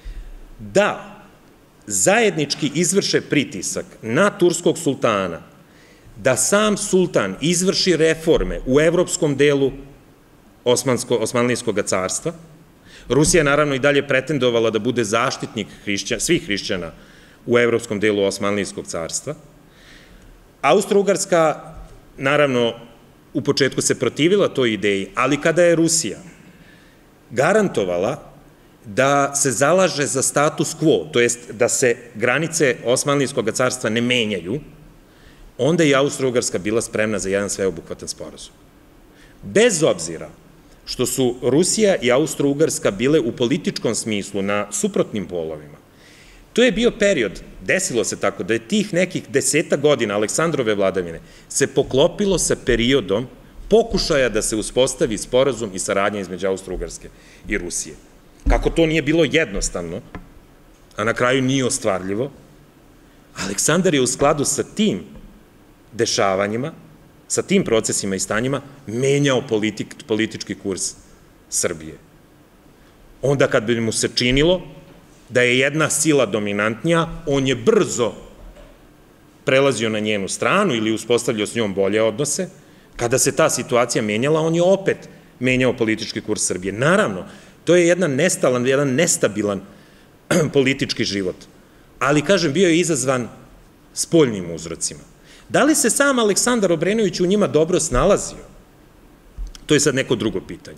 da zajednički izvrše pritisak na turskog sultana, da sam sultan izvrši reforme u evropskom delu Osmanlijskog carstva. Rusija je naravno i dalje pretendovala da bude zaštitnik svih hrišćana u evropskom delu Osmanlijskog carstva. Austro-Ugarska, naravno, u početku se protivila toj ideji, ali kada je Rusija garantovala da se zalaže za status quo, to jest da se granice Osmanlijskog carstva ne menjaju, onda je Austro-Ugarska bila spremna za jedan sveobuhvatan sporazum. Bez obzira što su Rusija i Austro-Ugarska bile u političkom smislu na suprotnim polovima, to je bio period, desilo se tako, da je tih nekih deseta godina Aleksandrove vladavine se poklopilo sa periodom pokušaja da se uspostavi sporazum i saradnja između Austro-Ugarske i Rusije. Kako to nije bilo jednostavno, a na kraju nije ostvarljivo, Aleksandar je u skladu sa tim dešavanjima, sa tim procesima i stanjima, menjao politički kurs Srbije. Onda kad bi mu se činilo da je jedna sila dominantnija, on je brzo prelazio na njenu stranu ili uspostavljao s njom bolje odnose. Kada se ta situacija menjala, on je opet menjao politički kurs Srbije. Naravno, to je jedan nestalan, jedan nestabilan politički život. Ali, kažem, bio je izazvan spoljnim uzrocima. Da li se sam Aleksandar Obrenović u njima dobro snalazio? To je sad neko drugo pitanje.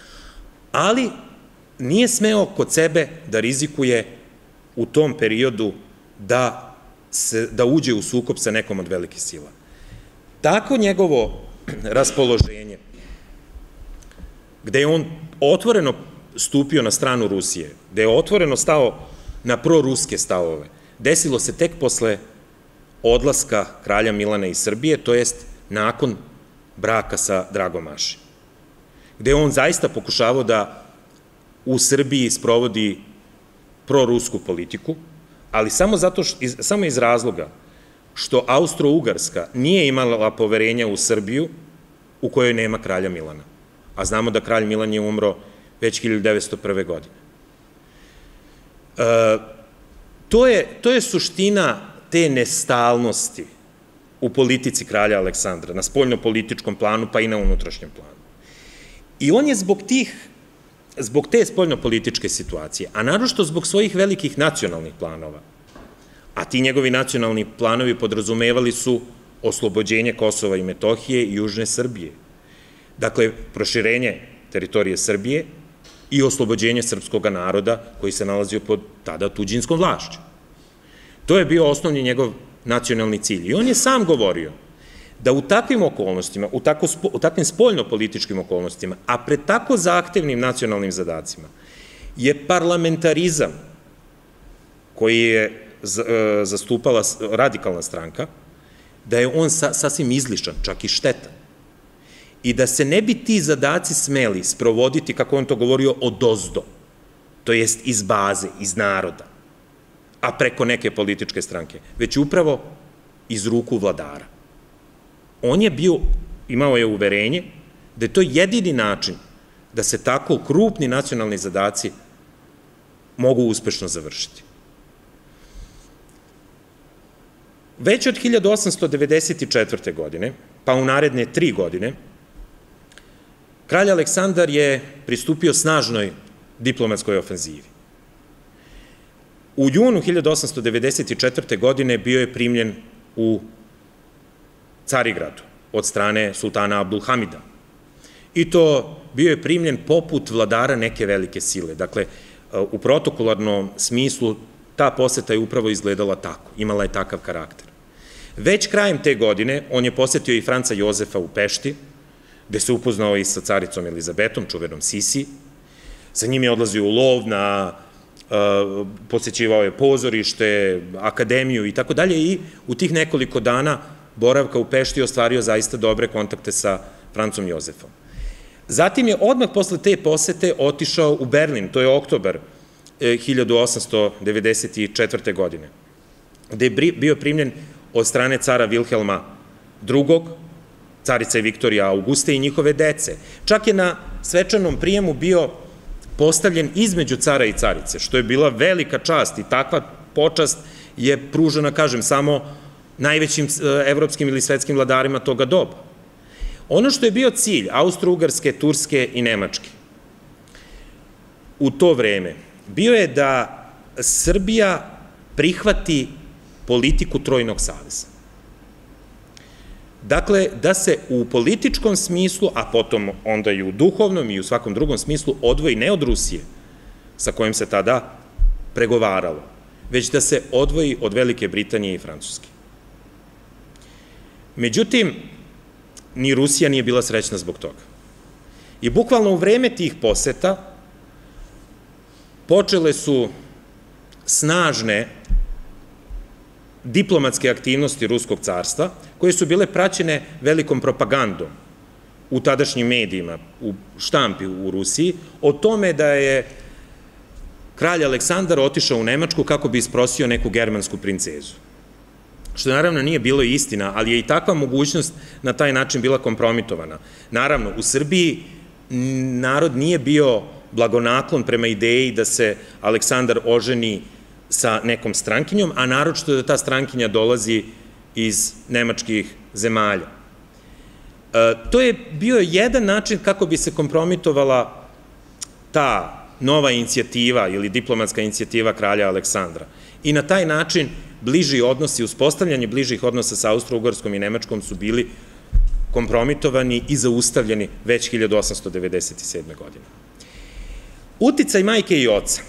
Ali nije smeo kod sebe da rizikuje u tom periodu da, se, da uđe u sukob sa nekom od velikih sila. Tako njegovo raspoloženje, gde je on otvoreno stupio na stranu Rusije, gde je otvoreno stao na proruske stavove, desilo se tek posle odlaska kralja Milana iz Srbije, to jest nakon braka sa Dragom Mašin, gde on zaista pokušavao da u Srbiji sprovodi prorusku politiku, ali samo zato što, samo iz razloga što Austro-Ugarska nije imala poverenja u Srbiju u kojoj nema kralja Milana. A znamo da kralj Milan je umro već hiljadu devetsto prve. godine. E, to je, to je suština te nestalnosti u politici kralja Aleksandra, na spoljno-političkom planu, pa i na unutrašnjem planu. I on je zbog tih, zbog te spoljno-političke situacije, a naročito zbog svojih velikih nacionalnih planova, a ti njegovi nacionalni planovi podrazumevali su oslobođenje Kosova i Metohije i Južne Srbije. Dakle, proširenje teritorije Srbije i oslobođenje srpskog naroda koji se nalazio pod tada tuđinskom vlašću. To je bio osnovni njegov nacionalni cilj. I on je sam govorio da u takvim okolnostima, u, tako, u takvim spoljno-političkim okolnostima, a pred tako zahtevnim nacionalnim zadacima, je parlamentarizam koji je zastupala radikalna stranka, da je on sasvim izlišan, čak i štetan. I da se ne bi ti zadaci smeli sprovoditi, kako on to govorio, odozdo, to jest iz baze, iz naroda, a preko neke političke stranke, već upravo iz ruku vladara. On je bio, imao je uverenje da je to jedini način da se tako krupni nacionalni zadaci mogu uspešno završiti. Već od hiljadu osamsto devedeset četvrte. godine, pa u naredne tri godine, kralj Aleksandar je pristupio snažnoj diplomatskoj ofenzivi. U junu hiljadu osamsto devedeset četvrte. godine bio je primljen u Carigradu od strane sultana Abdulhamida. I to bio je primljen poput vladara neke velike sile. Dakle, u protokolarnom smislu ta poseta je upravo izgledala tako, imala je takav karakter. Već krajem te godine on je posetio i Franca Jozefa u Pešti, gde se upoznao i sa caricom Elizabetom, čuvenom Sisi. Sa njim je odlazio u lov, posećivao je pozorište, akademiju i tako dalje i u tih nekoliko dana boravka u Pešti ostvario zaista dobre kontakte sa Francom Jozefom. Zatim je odmah posle te posete otišao u Berlin, to je oktobar hiljadu osamsto devedeset četvrte. godine, gde je bio primljen od strane cara Vilhelma drugog, carice Viktorija Auguste i njihove dece. Čak je na svečanom prijemu bio postavljen između cara i carice, što je bila velika čast i takva počast je pružena, kažem, samo najvećim evropskim ili svetskim vladarima toga doba. Ono što je bio cilj Austro-Ugarske, Turske i Nemačke u to vreme bio je da Srbija prihvati politiku Trojnog saveza. Dakle, da se u političkom smislu, a potom onda i u duhovnom i u svakom drugom smislu odvoji ne od Rusije, sa kojim se tada pregovaralo, već da se odvoji od Velike Britanije i Francuske. Međutim, ni Rusija nije bila srećna zbog toga. I bukvalno u vreme tih poseta počele su snažne diplomatske aktivnosti Ruskog carstva, koje su bile praćene velikom propagandom u tadašnjim medijima, u štampi u Rusiji, o tome da je kralj Aleksandar otišao u Nemačku kako bi isprosio neku germansku princezu. Što naravno nije bilo istina, ali je i takva mogućnost na taj način bila kompromitovana. Naravno, u Srbiji narod nije bio blagonaklon prema ideji da se Aleksandar oženi sa nekom strankinjom, a naročito da ta strankinja dolazi iz nemačkih zemalja. To je bio jedan način kako bi se kompromitovala ta nova inicijativa ili diplomatska inicijativa kralja Aleksandra. I na taj način bliži odnosi, uspostavljanje bližih odnosa sa Austro-Ugarskom i Nemačkom su bili kompromitovani i zaustavljeni već hiljadu osamsto devedeset sedme. godine. Uticaj majke i oca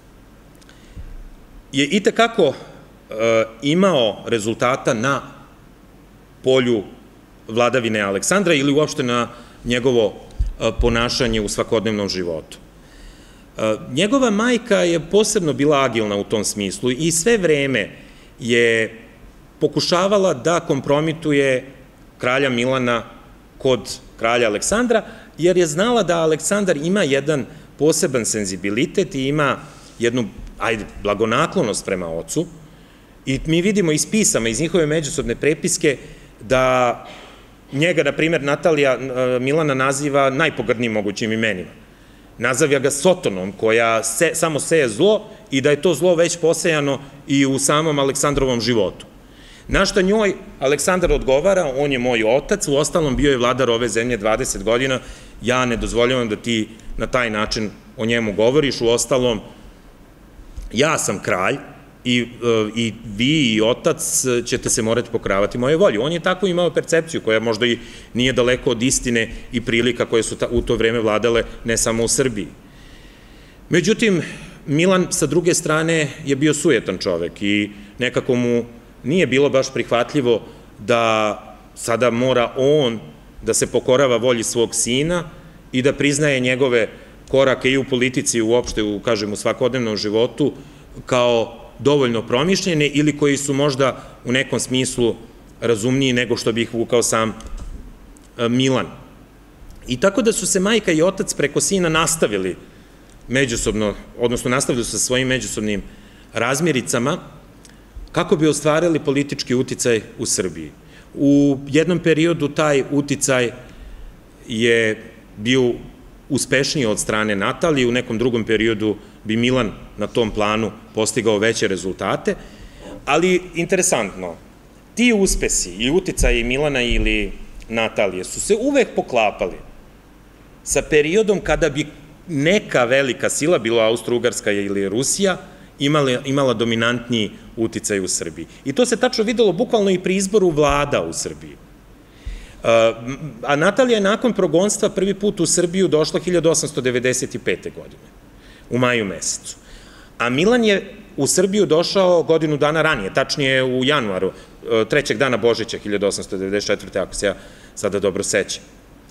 je itekako imao rezultata na polju vladavine Aleksandra ili uopšte na njegovo ponašanje u svakodnevnom životu. Njegova majka je posebno bila agilna u tom smislu i sve vreme je pokušavala da kompromituje kralja Milana kod kralja Aleksandra, jer je znala da Aleksandar ima jedan poseban senzibilitet i ima jednu, ajde, blagonaklonost prema ocu. I mi vidimo iz pisama, iz njihove međusobne prepiske, da njega, na primjer, Natalija Milana naziva najpogrdnijim mogućim imenima. Nazavlja ga Sotonom, koja samo seje zlo i da je to zlo već posejano i u samom Aleksandrovom životu. Na šta njoj Aleksandar odgovara, on je moj otac, u ostalom bio je vladar ove zemlje dvadeset godina, ja ne dozvoljavam da ti na taj način o njemu govoriš, u ostalom ja sam kralj i vi i otac ćete se morati pokoravati moje volje. On je tako imao percepciju koja možda i nije daleko od istine i prilika koje su u to vreme vladale ne samo u Srbiji. Međutim, Milan sa druge strane je bio sujetan čovek i nekako mu nije bilo baš prihvatljivo da sada mora on da se pokorava volji svog sina i da priznaje njegove korake i u politici i uopšte u, kažem, u svakodnevnom životu kao dovoljno promišljene ili koji su možda u nekom smislu razumniji nego što bi ih vukao sam Milan. I tako da su se majka i otac preko sina nastavili međusobno, odnosno nastavili su sa svojim međusobnim razmiricama kako bi ostvarili politički uticaj u Srbiji. U jednom periodu taj uticaj je bio uspešniji od strane Natalije, u nekom drugom periodu bi Milan na tom planu postigao veće rezultate, ali interesantno, ti uspesi i uticaji Milana ili Natalije su se uvek poklapali sa periodom kada bi neka velika sila, bilo Austro-Ugarska ili Rusija, imala, imala dominantniji uticaj u Srbiji. I to se tačno videlo bukvalno i pri izboru vlada u Srbiji. A Natalija je nakon progonstva prvi put u Srbiju došla hiljadu osamsto devedeset pete. godine, u maju mesecu. A Milan je u Srbiju došao godinu dana ranije, tačnije u januaru, trećeg dana Božića hiljadu osamsto devedeset četvrte. ako se ja sada dobro sećam.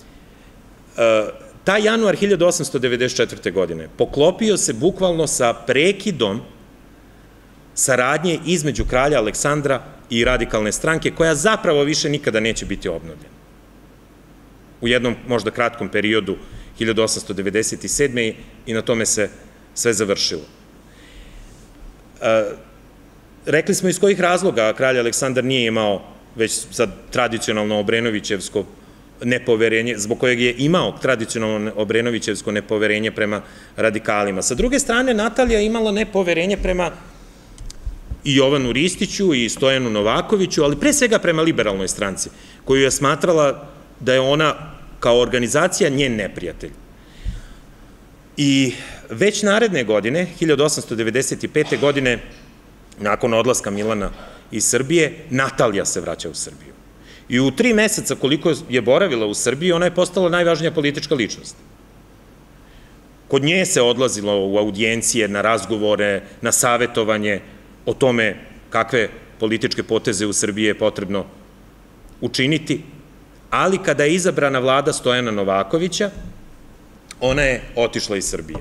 Taj januar hiljadu osamsto devedeset četvrte. godine poklopio se bukvalno sa prekidom saradnje između kralja Aleksandra i radikalne stranke, koja zapravo više nikada neće biti obnovljena. U jednom možda kratkom periodu hiljadu osamsto devedeset sedme. i na tome se sve završilo. Rekli smo iz kojih razloga kralj Aleksandar nije imao već sad tradicionalno Obrenovićevsko nepoverenje, zbog kojeg je imao tradicionalno Obrenovićevsko nepoverenje prema radikalima. Sa druge strane, Natalija je imala nepoverenje prema i Jovanu Ristiću i Stojanu Novakoviću, ali pre svega prema liberalnoj stranci, koju je smatrala da je ona kao organizacija njen neprijatelj. I već naredne godine, hiljadu osamsto devedeset pete. godine, nakon odlaska Milana iz Srbije, Natalija se vraća u Srbiju. I u tri meseca koliko je boravila u Srbiji, ona je postala najvažnija politička ličnost. Kod nje se odlazilo u audijencije, na razgovore, na savetovanje o tome kakve političke poteze u Srbiji je potrebno učiniti, ali kada je izabrana vlada Stojana Novakovića, ona je otišla iz Srbije.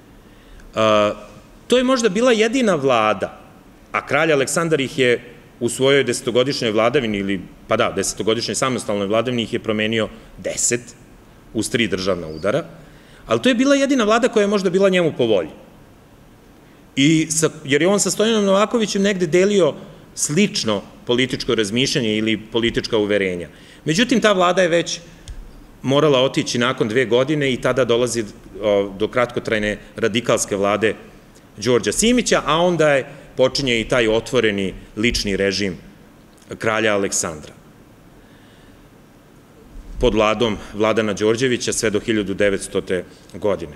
To je možda bila jedina vlada, a kralj Aleksandar ih je u svojoj desetogodišnjoj vladavini, ili, pa da, desetogodišnjoj samostalnoj vladavini ih je promenio deset, uz tri državna udara, ali to je bila jedina vlada koja je možda bila njemu po volji. I, jer je on sa Stojanom Novakovićem negde delio slično političko razmišljanje ili politička uverenja. Međutim, ta vlada je već morala otići nakon dve godine i tada dolazi do kratkotrajne radikalske vlade Đorđa Simića, a onda je počinje i taj otvoreni lični režim kralja Aleksandra. Pod vladom Vladana Đorđevića sve do hiljadu devetstote. godine.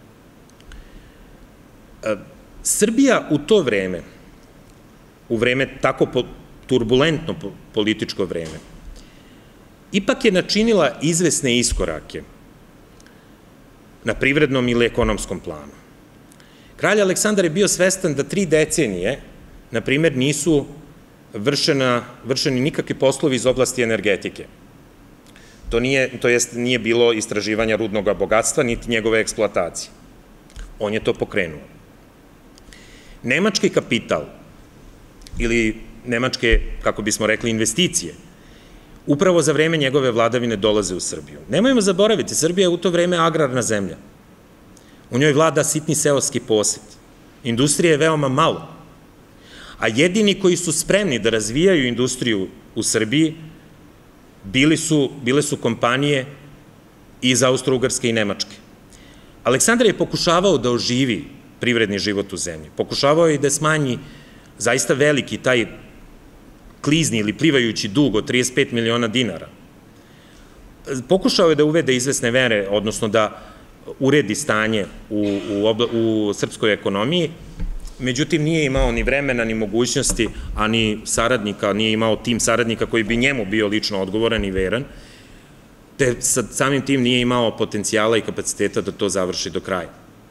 Srbija u to vreme, u vreme tako turbulentno političko vreme, ipak je načinila izvesne iskorake na privrednom ili ekonomskom planu. Kralj Aleksandar je bio svestan da tri decenije, na primjer, nisu vršeni nikakvi poslovi iz oblasti energetike. To nije, to jest nije bilo istraživanja rudnog bogatstva, niti njegove eksploatacije. On je to pokrenuo. Nemački kapital, ili nemačke, kako bismo rekli, investicije, upravo za vreme njegove vladavine dolaze u Srbiju. Nemojmo zaboraviti, Srbija je u to vreme agrarna zemlja. U njoj vlada sitni seoski posed. Industrije je veoma malo. A jedini koji su spremni da razvijaju industriju u Srbiji bile su kompanije iz Austro-Ugarske i Nemačke. Aleksandar je pokušavao da oživi privredni život u zemlji. Pokušavao je i da smanji zaista veliki taj klizni ili plivajući dug od trideset pet miliona dinara. Pokušao je da uvede izvesne mere, odnosno da uredi stanje u srpskoj ekonomiji, međutim nije imao ni vremena, ni mogućnosti, a ni saradnika, nije imao tim saradnika koji bi njemu bio lično odgovoran i veran, te samim tim nije imao potencijala i kapaciteta da to završi do kraja.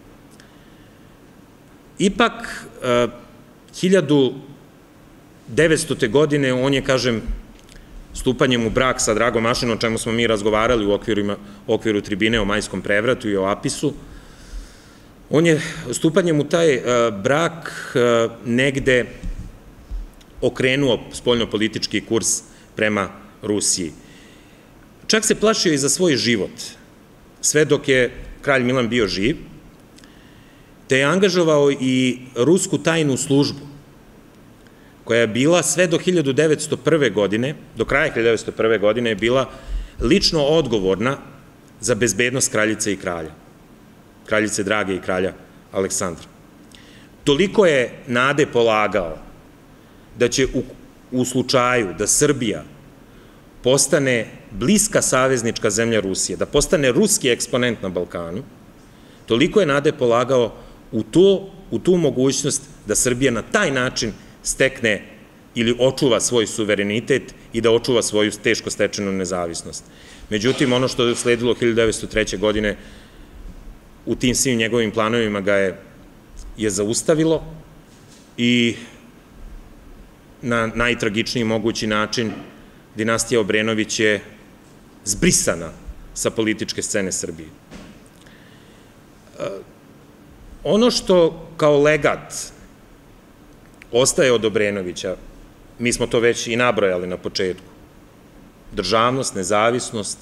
Ipak, hiljadu devetstote. godine on je, kažem, stupanjem u brak sa Dragom Mašinom, o čemu smo mi razgovarali u okviru tribine o majskom prevratu i o Apisu, On je stupanjem u taj brak negde okrenuo spoljnopolitički kurs prema Rusiji. Čak se plašio i za svoj život, sve dok je kralj Milan bio živ, te je angažovao i rusku tajnu službu, koja je bila sve do hiljadu devetsto prve. godine, do kraja hiljadu devetsto prve. godine je bila lično odgovorna za bezbednost kraljice i kralja, kraljice Drage i kralja Aleksandra. Toliko je nade polagao da će u, u slučaju da Srbija postane bliska saveznička zemlja Rusije, da postane ruski eksponent na Balkanu, toliko je nade polagao u, to, u tu mogućnost da Srbija na taj način stekne ili očuva svoj suverenitet i da očuva svoju teško stečenu nezavisnost. Međutim, ono što je usledilo hiljadu devetsto treće. godine, u tim svim njegovim planovima ga je, je zaustavilo i na najtragičniji mogući način dinastija Obrenović je zbrisana sa političke scene Srbije. Ono što kao legat ostaje od Obrenovića, mi smo to već i nabrojali na početku, državnost, nezavisnost,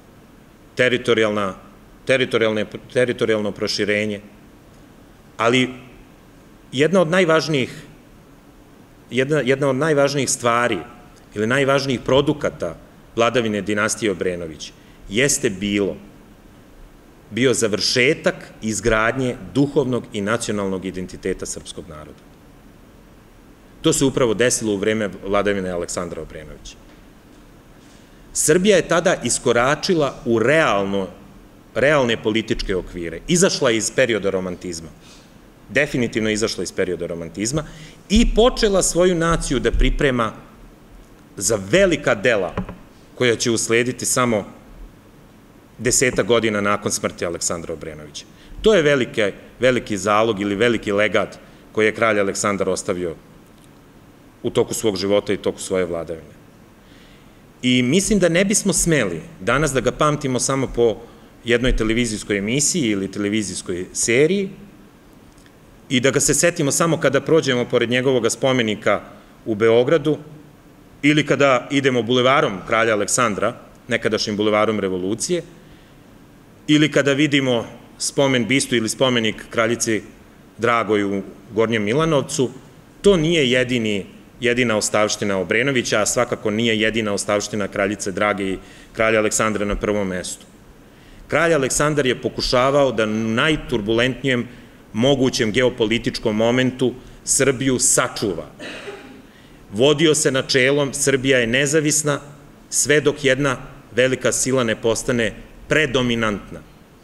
teritorijalno proširenje, ali jedna od najvažnijih, jedna, jedna od najvažnijih stvari ili najvažnijih produkata vladavine dinastije Obrenović jeste bilo, bio završetak izgradnje duhovnog i nacionalnog identiteta srpskog naroda. To se upravo desilo u vreme vladavine Aleksandra Obrenovića. Srbija je tada iskoračila u realno, realne političke okvire, izašla iz perioda romantizma, definitivno izašla iz perioda romantizma i počela svoju naciju da priprema za velika dela koja će uslediti samo desetak godina nakon smrti Aleksandra Obrenovića. To je veliki, veliki zalog ili veliki legat koji je kralj Aleksandar ostavio u toku svog života i toku svoje vladavine. I mislim da ne bismo smeli danas da ga pamtimo samo po jednoj televizijskoj emisiji ili televizijskoj seriji i da ga se setimo samo kada prođemo pored njegovog spomenika u Beogradu ili kada idemo bulevarom kralja Aleksandra, nekadašnjim bulevarom Revolucije, ili kada vidimo spomen bistu ili spomenik kraljici Dragoj u Gornjem Milanovcu. To nije jedini, jedina ostavština Obrenovića, a svakako nije jedina ostavština kraljice Drage i kralja Aleksandra na prvom mestu. Kralj Aleksandar je pokušavao da u najturbulentnijem mogućem geopolitičkom momentu Srbiju sačuva. Vodio se načelom Srbija je nezavisna sve dok jedna velika sila ne postane predominantna.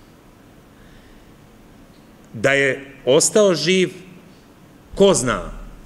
Da je ostao živ, ko zna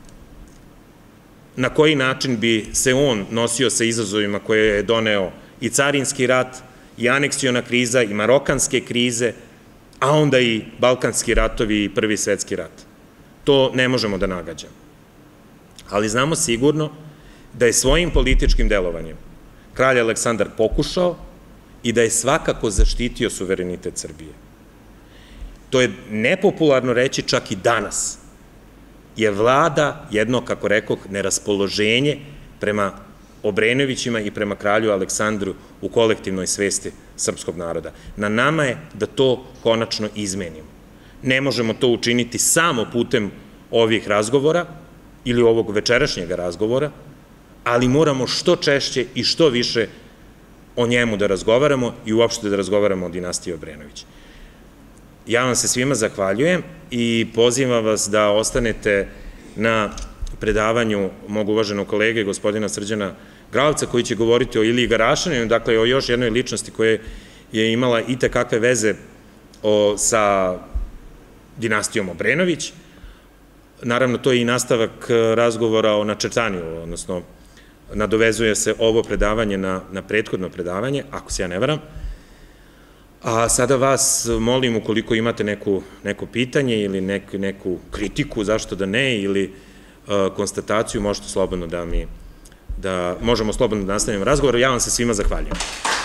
na koji način bi se on nosio sa izazovima koje je doneo i carinski rat, i aneksiona kriza, i marokanske krize, a onda i balkanski ratovi i prvi svetski rat. To ne možemo da nagađamo. Ali znamo sigurno da je svojim političkim delovanjem kralj Aleksandar pokušao i da je svakako zaštitio suverenitet Srbije. To je nepopularno reći čak i danas, jer vlada jedno, kako rekoh, neraspoloženje prema Obrenovićima i prema kralju Aleksandru u kolektivnoj svesti srpskog naroda. Na nama je da to konačno izmenimo. Ne možemo to učiniti samo putem ovih razgovora ili ovog večerašnjeg razgovora, ali moramo što češće i što više o njemu da razgovaramo i uopšte da razgovaramo o dinastiji Obrenović. Ja vam se svima zahvaljujem i pozivam vas da ostanete na predavanju mog uvaženog kolege, gospodina Srđana Gravca, koji će govoriti o Iliji Garašaninu, dakle o još jednoj ličnosti koja je imala i tekakve veze sa dinastijom Obrenović. Naravno, to je i nastavak razgovora o načrtanju, odnosno nadovezuje se ovo predavanje na, na prethodno predavanje, ako se ja ne varam. A sada vas molim, ukoliko imate neku, neko pitanje ili neku, neku kritiku, zašto da ne, ili uh, konstataciju, možete slobodno da mi, da možemo slobodno da nastavimo razgovor. Ja vam se svima zahvaljujem.